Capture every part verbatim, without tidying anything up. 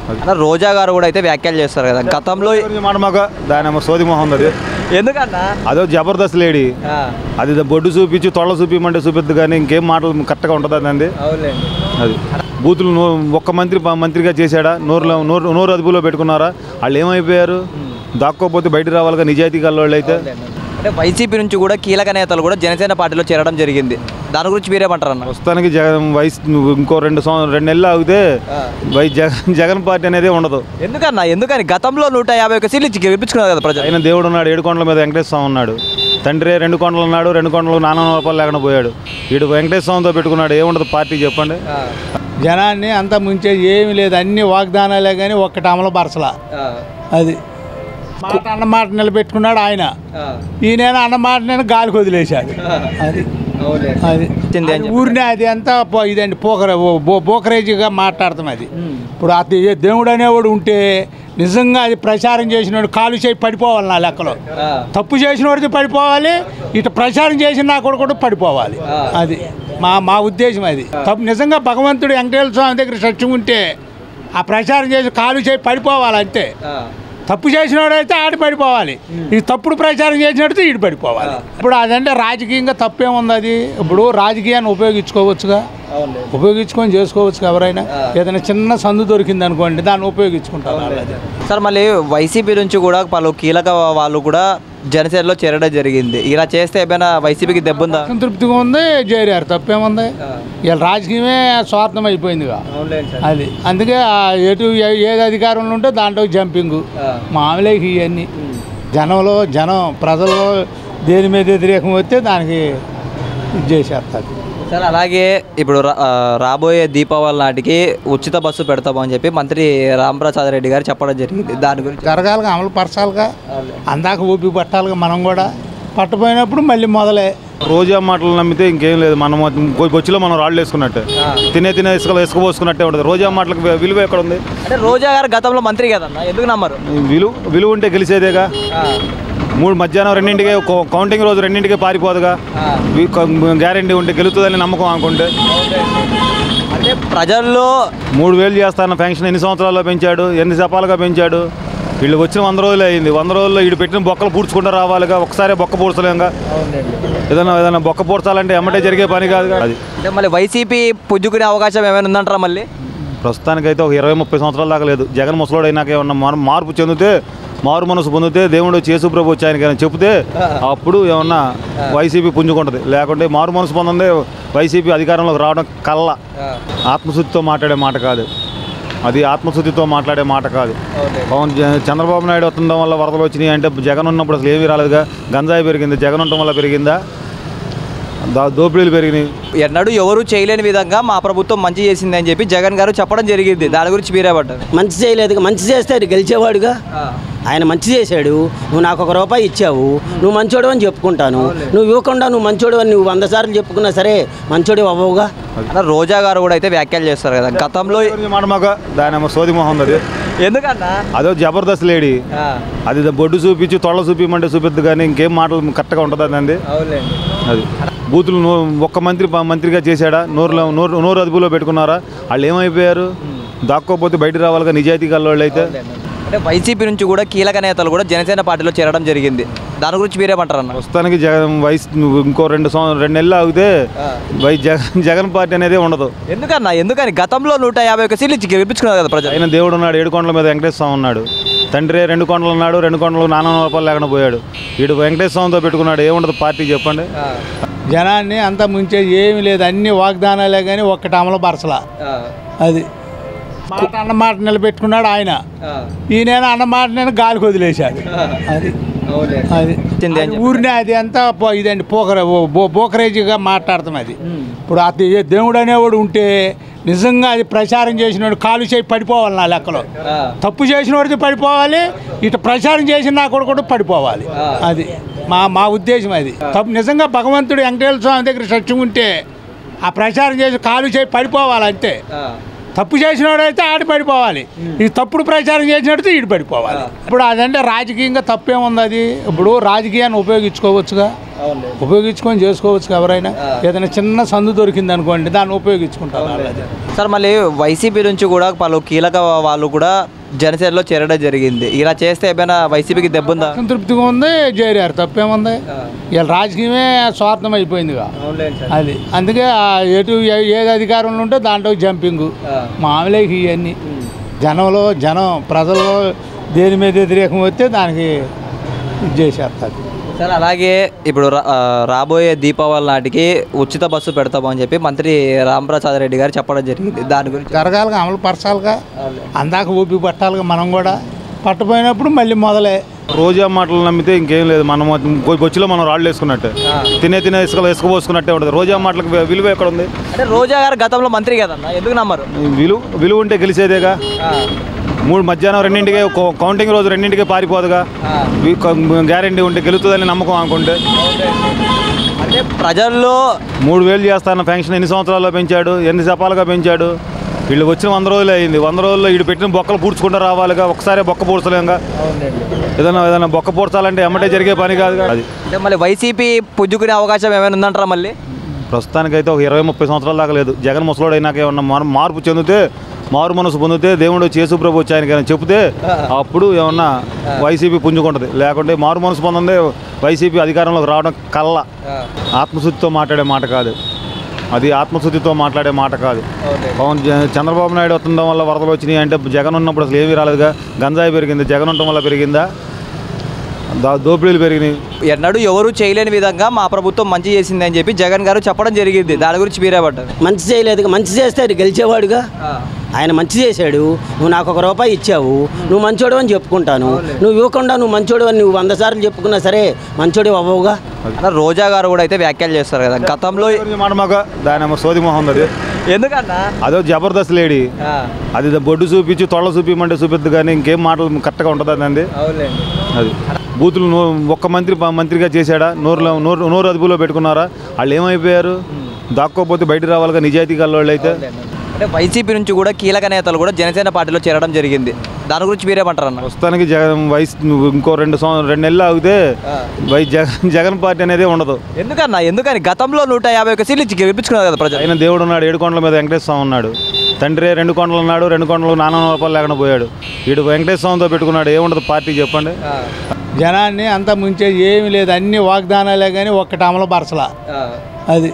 అలా రోజా గారు కూడా అయితే వ్యాఖ్యలు చేస్తారు కదా గతంలో మాట మాకు దాని సోది మొహం అది ఎందుకన్నా అదో జబర్దస్త్ లేడీ అది బొడ్డు చూపించి తొళ్ళ చూపించమంటే చూపిద్దు కానీ ఇంకేం మాటలు కరెక్ట్గా ఉంటుంది అండి అది బూతులు ఒక్క మంత్రి మంత్రిగా చేశాడా నోరులో నోరు నోరు అదుపులో పెట్టుకున్నారా వాళ్ళు ఏమైపోయారు దాక్కోపోతే బయట రావాలిగా నిజాయితీ కల్లోళ్ళు అయితే అంటే వైసీపీ నుంచి కూడా కీలక నేతలు కూడా జనసేన పార్టీలో చేరడం జరిగింది దాని గురించి మీరేమంటారు అన్న ప్రస్తుతానికి జగన్ వయసు ఇంకో రెండు సంవత్సరం రెండు నెలలు ఆగితే వై జగన్ జగన్ పార్టీ అనేది ఉండదు ఎందుకన్నా ఎందుకని గతంలో నూట యాభై ఒక సీట్లు ఇచ్చి గెలిపించుకున్నారు కదా ప్రజలు ఆయన దేవుడు ఉన్నాడు ఏడు కొండల మీద వెంకటేశ్వర స్వామి ఉన్నాడు తండ్రి రెండు కొండలు ఉన్నాడు రెండు కొండలు నానా రూపాయలు లేకుండా పోయాడు వీడు వెంకటేశ్వర స్వామితో పెట్టుకున్నాడు ఏముండదు పార్టీ చెప్పండి జనాన్ని అంతా ముంచేది ఏమీ లేదు అన్ని వాగ్దానాలే కానీ ఒక్కటి అమలు పరచలా అది మాట అన్నమాట నిలబెట్టుకున్నాడు ఆయన ఈయన అన్నమాట నేను గాలికి వదిలేశాడు అది అది ఊరినే అది అంతా ఇదండి పోకర బోకరేజీగా మాట్లాడతాం అది ఇప్పుడు అది దేవుడు అనేవాడు ఉంటే నిజంగా అది ప్రచారం చేసినవాడు కాలు చేయి పడిపోవాలి నా లెక్కలో తప్పు చేసినవాడికి పడిపోవాలి ఇటు ప్రచారం చేసిన నా కూడా కూడా పడిపోవాలి అది మా మా ఉద్దేశం అది తప్పు నిజంగా భగవంతుడు వెంకటేశ్వర స్వామి దగ్గర సత్యం ఉంటే ఆ ప్రచారం చేసి కాలు చేయి పడిపోవాలి అంతే తప్పు చేసినవాడు అయితే ఆడి పడిపోవాలి ఈ తప్పుడు ప్రచారం చేసినట్టు ఈడు పడిపోవాలి ఇప్పుడు అదంటే రాజకీయంగా తప్పేముంది అది ఇప్పుడు రాజకీయాన్ని ఉపయోగించుకోవచ్చుగా ఉపయోగించుకొని చేసుకోవచ్చు ఎవరైనా ఏదైనా చిన్న సందు దొరికింది అనుకోండి దాన్ని ఉపయోగించుకుంటారు సార్ మళ్ళీ వైసీపీ నుంచి కూడా పలు కీలక వాళ్ళు కూడా జనసేనలో చేరడం జరిగింది ఇలా చేస్తే ఏమైనా వైసీపీకి దెబ్బుందా సంతృప్తిగా ఉంది చేరారు తప్పేముంది ఇలా రాజకీయమే స్వార్థం అయిపోయిందిగా అది అందుకే ఎటు ఏది అధికారంలో ఉంటే దాంట్లో జంపింగ్ మామూలే ఇవన్నీ జనంలో జనం ప్రజల్లో దేని మీద వ్యతిరేకం వస్తే దానికి ఇది చేసేస్తారు సార్ అలాగే ఇప్పుడు రాబోయే దీపావళి నాటికి ఉచిత బస్సు పెడతామని చెప్పి మంత్రి రాంప్రసాద్ రెడ్డి గారు చెప్పడం జరిగింది దాని గురించి జరగాలిగా అమలు పరచాలిగా అందాక ఊపి పట్టాలిగా మనం కూడా పట్టపోయినప్పుడు మళ్ళీ మొదలే రోజా మాటలు నమ్మితే ఇంకేం లేదు మనం బొచ్చులో మనం రాళ్ళు వేసుకున్నట్టే తినే తినే ఇసుక ఇసుక పోసుకున్నట్టే ఉంటుంది రోజా మాటలకు విలువ ఎక్కడ ఉంది అంటే రోజా గారు గతంలో మంత్రి కదన్నా ఎందుకు నమ్మరు విలువ విలువ ఉంటే గెలిచేదేగా మూడు మధ్యాహ్నం రెండింటికే కౌంటింగ్ రోజు రెండింటికే పారిపోదుగా గ్యారెంటీ ఉంటే గెలుతుందని నమ్మకం అనుకుంటే అంటే ప్రజల్లో మూడు వేలు చేస్తాన్న పెన్షన్ ఎన్ని సంవత్సరాల్లో పెంచాడు ఎన్ని సపాలుగా పెంచాడు వీళ్ళకి వచ్చిన వంద రోజులు అయింది వంద రోజుల్లో వీడు పెట్టిన బొక్కలు పూడ్చుకుంటూ రావాలిగా ఒకసారి బొక్క పూడ్చలేంగా ఏదైనా ఏదైనా బొక్క పూడ్చాలంటే ఎమ్మటే జరిగే పని కాదుగా అది అంటే మళ్ళీ వైసీపీ పుంజుకునే అవకాశం ఏమైనా ఉందంటారా మళ్ళీ ప్రస్తుతానికైతే ఒక ఇరవై ముప్పై సంవత్సరాల దాకా లేదు జగన్ ముసలోడు అయినాక ఏమన్నా మార్పు చెందితే మారు మనసు పొందితే దేవుడు చేసు ప్రభు వచ్చి ఆయనకి చెప్తే అప్పుడు ఏమన్నా వైసీపీ పుంజుకుంటుంది లేకుంటే మారు మనసు పొందందే వైసీపీ అధికారంలోకి రావడం కళ్ళ ఆత్మశుద్ధితో మాట్లాడే మాట కాదు అది ఆత్మశుద్ధితో మాట్లాడే మాట కాదు పవన్ చంద్రబాబు నాయుడు వస్తుండడం వల్ల వరదలు వచ్చినాయి అంటే జగన్ ఉన్నప్పుడు అసలు ఏమీ రాలేదుగా గంజాయి పెరిగింది జగన్ ఉండటం వల్ల పెరిగిందా దా దోపిడీలు పెరిగినాయి ఎన్నడూ ఎవరు చేయలేని విధంగా మా ప్రభుత్వం మంచి చేసింది అని చెప్పి జగన్ గారు చెప్పడం జరిగింది దాని గురించి మీరే పడ్డారు మంచి చేయలేదు మంచి చేస్తే గెలిచేవాడుగా ఆయన మంచి చేశాడు నువ్వు నాకు ఒక రూపాయి ఇచ్చావు నువ్వు మంచోడు అని చెప్పుకుంటాను నువ్వు ఇవ్వకుండా నువ్వు మంచోడు అని నువ్వు వంద సార్లు చెప్పుకున్నా సరే మంచోడు అవ్వవుగా అలా రోజా గారు కూడా అయితే వ్యాఖ్యలు చేస్తారు కదా గతంలో మాట మాకు దాని సోది మొహం అది ఎందుకన్నా అదో జబర్దస్త్ లేడీ అది బొడ్డు చూపించి తొళ్ళ చూపించమంటే చూపిద్దు కానీ ఇంకేం మాటలు కరెక్ట్గా ఉంటుంది అండి అది బూతులు ఒక్క మంత్రి మంత్రిగా చేశాడా నోరులో నోరు నోరు అదుపులో పెట్టుకున్నారా వాళ్ళు ఏమైపోయారు దాక్కోపోతే బయట రావాలిగా నిజాయితీ కల్లోళ్ళు అయితే అంటే వైసీపీ నుంచి కూడా కీలక నేతలు కూడా జనసేన పార్టీలో చేరడం జరిగింది దాని గురించి మీరేమంటారు అన్న ప్రస్తుతానికి జగన్ వయసు ఇంకో రెండు సంవత్సరం రెండు నెలలు ఆగితే వై జగన్ జగన్ పార్టీ అనేది ఉండదు ఎందుకన్నా ఎందుకని గతంలో నూట యాభై ఒక సీట్లు ఇచ్చి గెలిపించుకున్నారు కదా ప్రజలు ఆయన దేవుడు ఉన్నాడు ఏడు కొండల మీద వెంకటేశ్వర స్వామి ఉన్నాడు తండ్రి రెండు కొండలు ఉన్నాడు రెండు కొండలు నానా రూపాయలు లేకుండా పోయాడు వీడు వెంకటేశ్వర స్వామితో పెట్టుకున్నాడు ఏముండదు పార్టీ చెప్పండి జనాన్ని అంతా ముంచేది ఏమీ లేదు అన్ని వాగ్దానాలే కానీ ఒక్కటి అమలు పరచలా అది మాట అన్నమాట నిలబెట్టుకున్నాడు ఆయన ఈయన అన్నమాట నేను గాలికి వదిలేశాడు అది అది ఊరినే అది అంతా ఇదండి పోకర బోకరేజీగా మాట్లాడతాం అది ఇప్పుడు అది దేవుడు అనేవాడు ఉంటే నిజంగా అది ప్రచారం చేసినవాడు కాలు చేయి పడిపోవాలి నా లెక్కలో తప్పు చేసినవాడికి పడిపోవాలి ఇటు ప్రచారం చేసిన నా కూడా కూడా పడిపోవాలి అది మా మా ఉద్దేశం అది తప్పు నిజంగా భగవంతుడు వెంకటేశ్వర స్వామి దగ్గర సత్యం ఉంటే ఆ ప్రచారం చేసి కాలు చేయి పడిపోవాలి అంతే తప్పు చేసినోడు అయితే ఆడి పడిపోవాలి, ఈ తప్పుడు ప్రచారం చేసినట్టు ఈడు పడిపోవాలి. ఇప్పుడు అదంటే రాజకీయంగా తప్పేముంది, అది ఇప్పుడు రాజకీయాన్ని ఉపయోగించుకోవచ్చుగా, ఉపయోగించుకొని చేసుకోవచ్చు. ఎవరైనా ఏదైనా చిన్న సందు దొరికింది అనుకోండి, దాన్ని ఉపయోగించుకుంటారు. సార్ మళ్ళీ వైసీపీ నుంచి కూడా పలు కీలక వాళ్ళు కూడా జనసేనలో చేరడం జరిగింది. ఇలా చేస్తే ఏమైనా వైసీపీకి దెబ్బ ఉందా? సంతృప్తిగా ఉంది, చేరారు, తప్పేముంది. ఇలా రాజకీయమే స్వార్థం అయిపోయిందిగా, అది అందుకే ఎటు ఏది అధికారంలో ఉంటే దాంట్లో జంపింగ్ మామూలే. ఇవన్నీ జనంలో జనం ప్రజల్లో దేని మీద వ్యతిరేకం వస్తే దానికి ఇది చేసేస్తారు. సార్ అలాగే ఇప్పుడు రాబోయే దీపావళి నాటికి ఉచిత బస్సు పెడతామని చెప్పి మంత్రి రాంప్రసాద్ రెడ్డి గారు చెప్పడం జరిగింది. దాని గురించి జరగాలిగా, అమలు పరచాలిగా, అందాక ఊపి పట్టాలిగా. మనం కూడా పట్టపోయినప్పుడు మళ్ళీ మొదలే. రోజా మాటలు నమ్మితే ఇంకేం లేదు. మనం బొచ్చులో మనం రాళ్ళు వేసుకున్నట్టే, తినే తినే ఇసుకలో ఇసుక పోసుకున్నట్టే ఉంటుంది. రోజా మాటలకు విలువ ఎక్కడ ఉంది? అంటే రోజా గారు గతంలో మంత్రి కదన్నా, ఎందుకు నమ్మరు? విలువ విలువ ఉంటే గెలిచేదేగా. మూడు మధ్యాహ్నం రెండింటికే కౌంటింగ్ రోజు రెండింటికే పారిపోదుగా. గ్యారెంటీ ఉంటే గెలుతుందని నమ్మకం అనుకుంటే. అంటే ప్రజల్లో మూడు వేలు చేస్తాన్న పెన్షన్ ఎన్ని సంవత్సరాల్లో పెంచాడు, ఎన్ని సపాలుగా పెంచాడు. వీళ్ళకి వచ్చిన వంద రోజులు అయింది. వంద రోజుల్లో వీడు పెట్టిన బొక్కలు పూడ్చుకుంటూ రావాలిగా. ఒకసారి బొక్క పూడ్చలేంగా. ఏదైనా ఏదైనా బొక్క పూడ్చాలంటే ఎమ్మటే జరిగే పని కాదుగా. అది అంటే మళ్ళీ వైసీపీ పుంజుకునే అవకాశం ఏమైనా ఉందంటారా? మళ్ళీ ప్రస్తుతానికైతే ఒక ఇరవై ముప్పై సంవత్సరాల దాకా లేదు. జగన్ ముసలోడు అయినాక ఏమన్నా మనం మార్పు చెందితే, మారు మనసు పొందితే, దేవుడు యేసు ప్రభు వచ్చి ఆయనకి చెప్తే అప్పుడు ఏమన్నా వైసీపీ పుంజుకుంటుంది. లేకుంటే మారు మనసు పొందే వైసీపీ అధికారంలోకి రావడం కళ్ళ. ఆత్మశుద్ధితో మాట్లాడే మాట కాదు అది, ఆత్మశుద్ధితో మాట్లాడే మాట కాదు. పవన్ చంద్రబాబు నాయుడు వస్తుండడం వల్ల వరదలు వచ్చినాయి అంటే జగన్ ఉన్నప్పుడు అసలు ఏమీ రాలేదుగా. గంజాయి పెరిగింది, జగన్ ఉండటం వల్ల పెరిగిందా? దోపిడీలు పెరిగినాయి. ఎన్నడూ ఎవరు చేయలేని విధంగా మా ప్రభుత్వం మంచి చేసింది అని చెప్పి జగన్ గారు చెప్పడం జరిగింది. దాని గురించి మీరే పడ్డారు. మంచి చేయలేదు, మంచి చేస్తే గెలిచేవాడుగా. ఆయన మంచి చేశాడు, నువ్వు నాకు ఒక రూపాయి ఇచ్చావు, నువ్వు మంచోడు అని చెప్పుకుంటాను. నువ్వు ఇవ్వకుండా నువ్వు మంచోడు అని నువ్వు వంద సార్లు చెప్పుకున్నా సరే మంచోడు అవ్వవుగా. రోజా గారు కూడా అయితే వ్యాఖ్యలు చేస్తారు కదా గతంలో. మాట మాకు దాని సోది మొహం అది. ఎందుకన్నా అదో జబర్దస్త్ లేడీ, అది బొడ్డు చూపించి తొళ్ళ చూపించమంటే చూపిద్దు, కానీ ఇంకేం మాటలు కరెక్ట్గా ఉంటుంది అండి. అది బూతులు ఒక్క మంత్రి మంత్రిగా చేశాడా? నోరులో నోరు నోరు అదుపులో పెట్టుకున్నారా? వాళ్ళు ఏమైపోయారు? దాక్కోపోతే బయట రావాలిగా నిజాయితీ కల్లోళ్ళు అయితే. అంటే వైసీపీ నుంచి కూడా కీలక నేతలు కూడా జనసేన పార్టీలో చేరడం జరిగింది. దాని గురించి మీరేమంటారన్న? ప్రస్తుతానికి జగన్ వయసు ఇంకో రెండు సంవత్సరం రెండు నెలలు ఆగితే వై జగన్ జగన్ పార్టీ అనేది ఉండదు. ఎందుకన్నా? ఎందుకని గతంలో నూట యాభై ఒక సీట్లు గెలిపించుకున్నారు కదా ప్రజలు. ఆయన దేవుడు ఉన్నాడు, ఏడు కొండల మీద వెంకటేశ్వర స్వామి ఉన్నాడు. తండ్రి రెండు కొండలు ఉన్నాడు, రెండు కొండలు నానా రూపాయలు లేకుండా పోయాడు. వీడు వెంకటేశ్వర స్వామితో పెట్టుకున్నాడు. ఏముండదు పార్టీ చెప్పండి. జనాన్ని అంతా ముంచేది ఏమి లేదు, అన్ని వాగ్దానాలే కానీ ఒక్కటి అమలు పరచలా. అది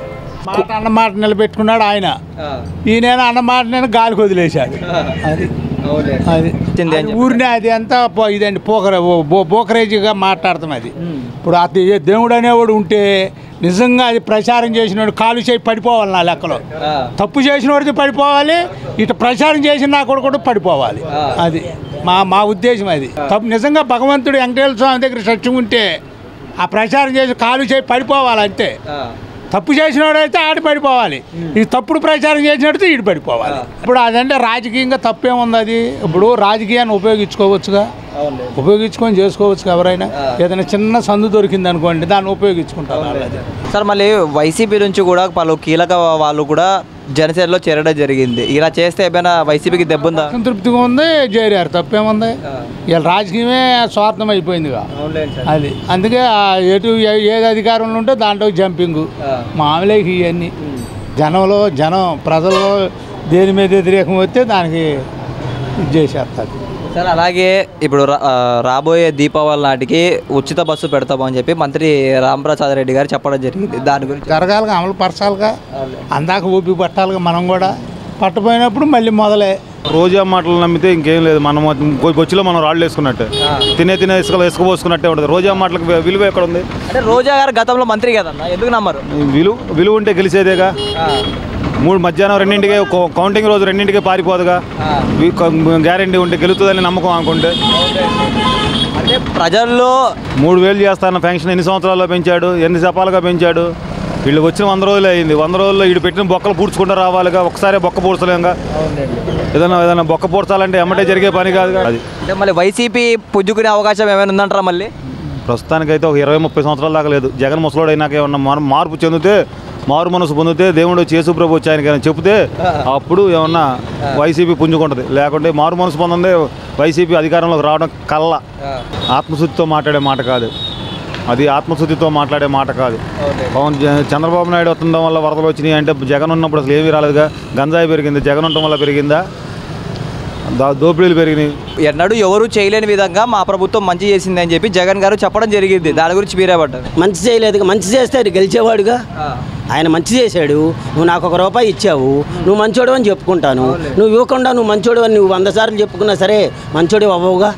మాట అన్నమాట నిలబెట్టుకున్నాడు ఆయన, ఈయన అన్నమాట నేను గాలికి వదిలేశాడు. అది అది ఊరినే అది అంతా ఇదండి పోకర బోకరేజీగా మాట్లాడతాం. అది ఇప్పుడు అది దేవుడు అనేవాడు ఉంటే నిజంగా అది ప్రచారం చేసినాడు కాలు చేయి పడిపోవాలి. నా లెక్కలో తప్పు చేసినోడిది పడిపోవాలి, ఇటు ప్రచారం చేసిన నా కూడా కూడా పడిపోవాలి. అది మా మా ఉద్దేశం. అది తప్పు నిజంగా భగవంతుడు వెంకటేశ్వర స్వామి దగ్గర సత్యం ఉంటే ఆ ప్రచారం చేసి కాలు చేయి పడిపోవాలి అంతే. తప్పు చేసినోడైతే ఆడి పడిపోవాలి, ఈ తప్పుడు ప్రచారం చేసినట్టు ఈడు పడిపోవాలి. ఇప్పుడు అదంటే రాజకీయంగా తప్పేముంది, అది ఇప్పుడు రాజకీయాన్ని ఉపయోగించుకోవచ్చుగా, ఉపయోగించుకొని చేసుకోవచ్చు. ఎవరైనా ఏదైనా చిన్న సందు దొరికింది అనుకోండి, దాన్ని ఉపయోగించుకుంటారు. సార్ మళ్ళీ వైసీపీ నుంచి కూడా పలు కీలక వాళ్ళు కూడా జనసేనలో చేరడం జరిగింది. ఇలా చేస్తే ఏమైనా వైసీపీకి దెబ్బ ఉందా? సంతృప్తిగా ఉంది, చేరారు, తప్పేముంది. ఇలా రాజకీయమే స్వార్థం అయిపోయిందిగా. అది అందుకే ఎటు ఏది అధికారంలో ఉంటే దాంట్లో జంపింగ్ మామూలే. ఇవన్నీ జనంలో జనం ప్రజల్లో దేని మీద వ్యతిరేకం వస్తే దానికి ఇది చేసేస్తారు. సార్ అలాగే ఇప్పుడు రాబోయే దీపావళి నాటికి ఉచిత బస్సు పెడతామని చెప్పి మంత్రి రాంప్రసాద్ రెడ్డి గారు చెప్పడం జరిగింది. దాని గురించి జరగాలిగా, అమలు పరచాలిగా, అందాక ఊపి పట్టాలిగా. మనం కూడా పట్టపోయినప్పుడు మళ్ళీ మొదలే. రోజా మాటలు నమ్మితే ఇంకేం లేదు. మనం బొచ్చులో మనం రాళ్ళు వేసుకున్నట్టే, తినే తినే ఇసుకలో ఇసుక పోసుకున్నట్టే ఉంటుంది. రోజా మాటలకు విలువ ఎక్కడ ఉంది? అంటే రోజా గారు గతంలో మంత్రి కదన్నా, ఎందుకు నమ్మరు? విలువ విలువ ఉంటే గెలిచేదేగా. మూడు మధ్యాహ్నం రెండింటికే కౌంటింగ్ రోజు రెండింటికే పారిపోదుగా. గ్యారెంటీ ఉంటే గెలుతుందని నమ్మకం అనుకుంటే. అంటే ప్రజల్లో మూడు వేలు చేస్తాన్న పెన్షన్ ఎన్ని సంవత్సరాల్లో పెంచాడు, ఎన్ని సపాలుగా పెంచాడు. వీళ్ళకి వచ్చిన వంద రోజులు అయింది. వంద రోజుల్లో వీడు పెట్టిన బొక్కలు పూడ్చుకుంటూ రావాలిగా. ఒకసారి బొక్క పూడ్చలేంగా. ఏదైనా ఏదైనా బొక్క పూడ్చాలంటే ఎమ్మటే జరిగే పని కాదుగా. అది అంటే మళ్ళీ వైసీపీ పుంజుకునే అవకాశం ఏమైనా ఉందంటారా? మళ్ళీ ప్రస్తుతానికైతే ఒక ఇరవై ముప్పై సంవత్సరాల దాకా లేదు. జగన్ ముసలోడు అయినాక ఏమన్నా మార్పు చెందితే మారు మనసు పొందితే దేవుడు యేసు ప్రభు వచ్చి ఆయనకి ఏమైనా చెప్తే అప్పుడు ఏమన్నా వైసీపీ పుంజుకుంటుంది. లేకుంటే మారు మనసు పొందే వైసీపీ అధికారంలోకి రావడం కల్లా ఆత్మశుద్ధితో మాట్లాడే మాట కాదు. అది ఆత్మశుద్ధితో మాట్లాడే మాట కాదు. పవన్ చంద్రబాబు నాయుడు వస్తుండడం వల్ల వరదలు వచ్చినాయి అంటే జగన్ ఉన్నప్పుడు అసలు ఏమీ రాలేదుగా. గంజాయి పెరిగింది, జగన్ ఉండటం వల్ల పెరిగిందా? దోపిడీలు పెరిగినాయి. ఎన్నడూ ఎవరు చేయలేని విధంగా మా ప్రభుత్వం మంచి చేసింది అని చెప్పి జగన్ గారు చెప్పడం జరిగింది. దాని గురించి మీరే పడ్డారు. మంచి చేయలేదు, మంచి చేస్తే అది గెలిచేవాడుగా. ఆయన మంచి చేశాడు, నువ్వు నాకు ఒక రూపాయి ఇచ్చావు, నువ్వు మంచోడు అని చెప్పుకుంటాను. నువ్వు ఇవ్వకుండా నువ్వు మంచోడు అని నువ్వు వంద సార్లు చెప్పుకున్నా సరే మంచోడు అవ్వవుగా.